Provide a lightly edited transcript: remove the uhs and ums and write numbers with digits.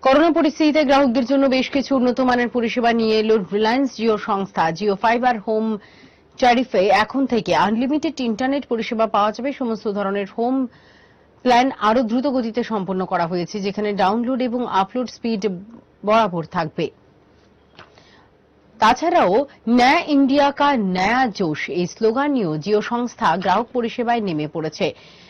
Corona পরিস্থিতিতে গ্রাহকদের জন্য বেশ কিছু উন্নত মানের পরিষেবা নিয়ে এলো রিলায়েন্স জিও সংস্থা। জিও ফাইবার হোম ট্যারিফে এখন থেকে আনলিমিটেড ইন্টারনেট পরিষেবা পাওয়া যাবে। সমস্ত ধরনের হোম প্ল্যান আরো দ্রুত গতিতে সম্পন্ন করা হয়েছে, যেখানে ডাউনলোড এবং আপলোড স্পিড বরাবর থাকবে। তাছাড়াও ন্যায় ইন্ডিয়া কা নয়া জোশ এই স্লোগান নিয়েও জিও সংস্থা গ্রাহক পরিষেবায় নেমে পড়েছে।